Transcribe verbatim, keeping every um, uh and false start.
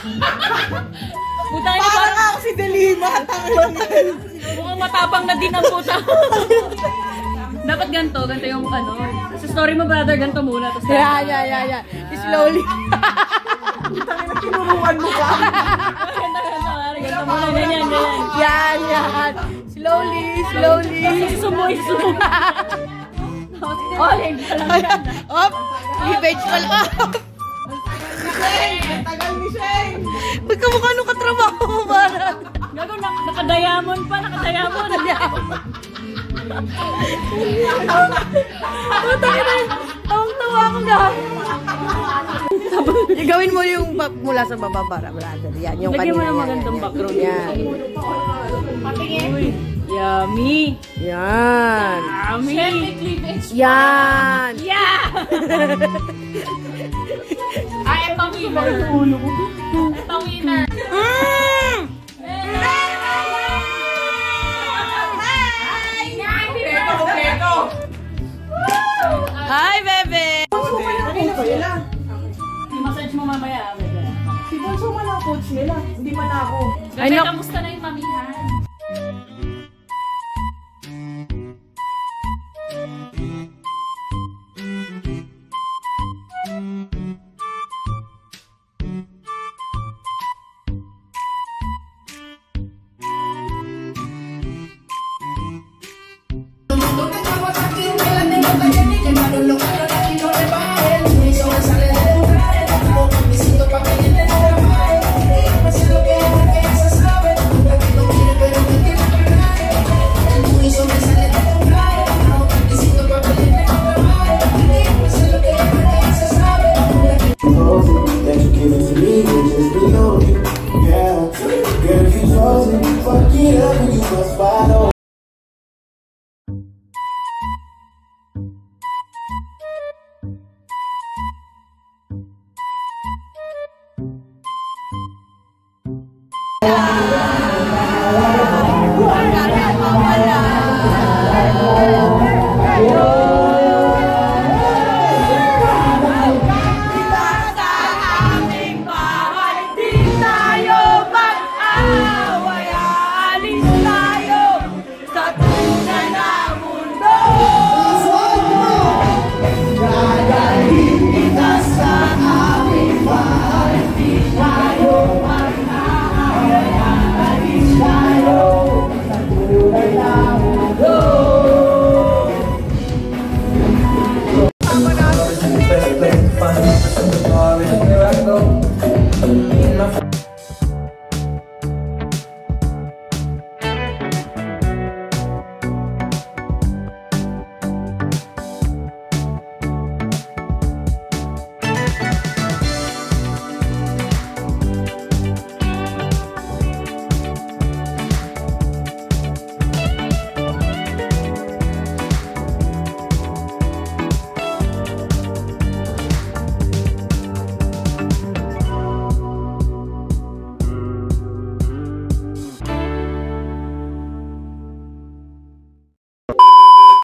Puta niya parang ako si Delima. Mukhang matapang na din ang puta. Dapat ganito, ganito yung ano. Sa story mo, brother, ganito muna. Yeah, yeah, yeah, yeah. Slowly. Tinuruan mo ka. Ganito, ganito, ganito muna, ganyan, ganyan. Yan, yan. Slowly, slowly. Sumoy, sumoy. Oh, hindi ka lang yan. Op, cleavage pala. Tagal ni Shane. Magkamukha nung katrabaho mo ba? Gago, nakadayamon pa, nakadayamon. Tawang-tawa ako na. Gawin mo yung mula sa baba para brother. Yan, yung lagyan kanina. Lagyan mo na magandang background. Yan. Uy, yummy. Yan. Yummy. Yan. Yeah! Ay, ito winner. Ito winner. Mm! Hi, bebe! I-massage mo mamaya, bebe. Si Bonso man ang coach nila, hindi man ako. Bebe, kamusta na yung mamihan? Fun, fun, fun, fun, fun, fun, fun, fun, fun, fun,